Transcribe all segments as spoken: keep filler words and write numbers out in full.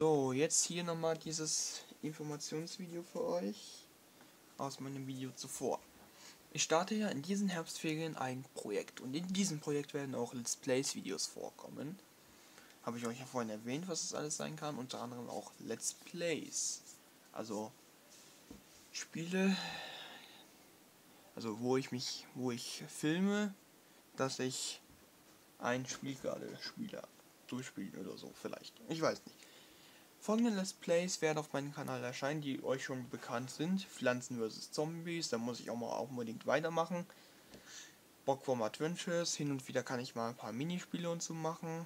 So, jetzt hier nochmal dieses Informationsvideo für euch aus meinem Video zuvor. Ich starte ja in diesen Herbstferien ein Projekt und in diesem Projekt werden auch Let's Plays Videos vorkommen. Habe ich euch ja vorhin erwähnt, was das alles sein kann, unter anderem auch Let's Plays. Also Spiele, also wo ich mich, wo ich filme, dass ich ein Spiel gerade spiele, durchspielen oder so vielleicht. Ich weiß nicht. Folgende Let's Plays werden auf meinem Kanal erscheinen, die euch schon bekannt sind. Pflanzen versus. Zombies, da muss ich auch mal auch unbedingt weitermachen. Bockworm Adventures, hin und wieder kann ich mal ein paar Minispiele und so machen.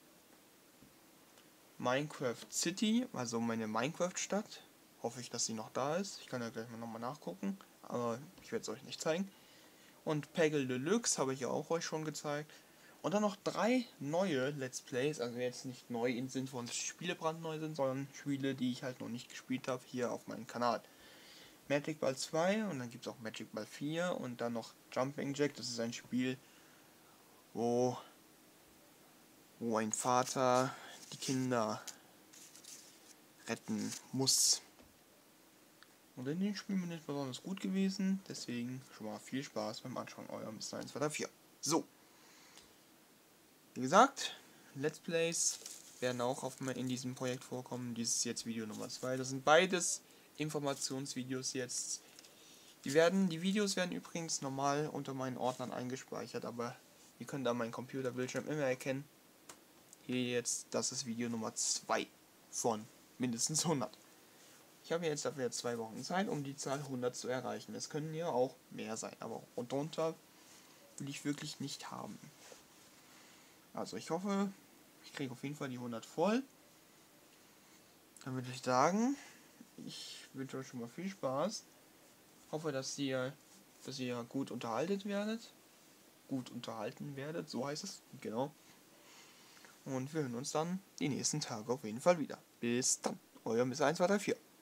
Minecraft City, also meine Minecraft-Stadt. Hoffe ich, dass sie noch da ist. Ich kann ja gleich mal nochmal nachgucken, aber ich werde es euch nicht zeigen. Und Peggle Deluxe habe ich ja auch euch schon gezeigt. Und dann noch drei neue Let's Plays, also jetzt nicht neu im Sinn von Spiele brandneu sind, sondern Spiele, die ich halt noch nicht gespielt habe, hier auf meinem Kanal. Magic Ball zwei und dann gibt es auch Magic Ball vier und dann noch Jumping Jack, das ist ein Spiel, wo, wo ein Vater die Kinder retten muss. Und in dem Spiel bin ich besonders gut gewesen, deswegen schon mal viel Spaß beim Anschauen, euer Mister eins zwei drei vier. So. Wie gesagt, Let's Plays werden auch auf, in diesem Projekt vorkommen. Dies ist jetzt Video Nummer zwei. Das sind beides Informationsvideos jetzt. Die werden, die Videos werden übrigens normal unter meinen Ordnern eingespeichert, aber ihr könnt da meinen Computerbildschirm immer erkennen. Hier jetzt, das ist Video Nummer zwei von mindestens hundert. Ich habe jetzt dafür jetzt zwei Wochen Zeit, um die Zahl hundert zu erreichen. Es können ja auch mehr sein, aber darunter will ich wirklich nicht haben. Also ich hoffe, ich kriege auf jeden Fall die hundert voll. Dann würde ich sagen, ich wünsche euch schon mal viel Spaß. Hoffe, dass ihr, dass ihr gut unterhalten werdet. Gut unterhalten werdet, so heißt es, genau. Und wir hören uns dann die nächsten Tage auf jeden Fall wieder. Bis dann, euer Mister eins zwei drei vier.